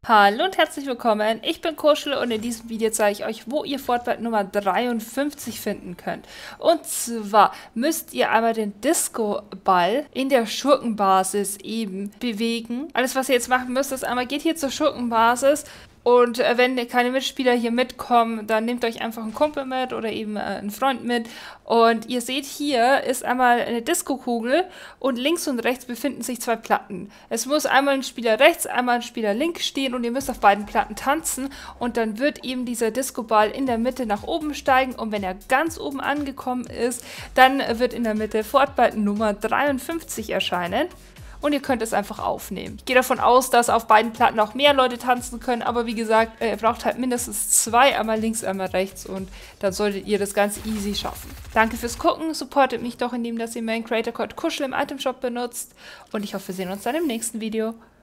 Hallo und herzlich willkommen, ich bin Kuschel und in diesem Video zeige ich euch, wo ihr Fortnite Nummer 53 finden könnt. Und zwar müsst ihr einmal den Disco-Ball in der Schurkenbasis eben bewegen. Alles, was ihr jetzt machen müsst, ist einmal geht hier zur Schurkenbasis. Und wenn keine Mitspieler hier mitkommen, dann nehmt euch einfach einen Kumpel mit oder eben einen Freund mit. Und ihr seht, hier ist einmal eine Disco-Kugel und links und rechts befinden sich zwei Platten. Es muss einmal ein Spieler rechts, einmal ein Spieler links stehen und ihr müsst auf beiden Platten tanzen. Und dann wird eben dieser Disco-Ball in der Mitte nach oben steigen. Und wenn er ganz oben angekommen ist, dann wird in der Mitte Fortnite Nummer 53 erscheinen. Und ihr könnt es einfach aufnehmen. Ich gehe davon aus, dass auf beiden Platten auch mehr Leute tanzen können. Aber wie gesagt, ihr braucht halt mindestens zwei, einmal links, einmal rechts. Und dann solltet ihr das ganz easy schaffen. Danke fürs Gucken. Supportet mich doch, indem dass ihr meinen Creator Code Kuschel im Itemshop benutzt. Und ich hoffe, wir sehen uns dann im nächsten Video.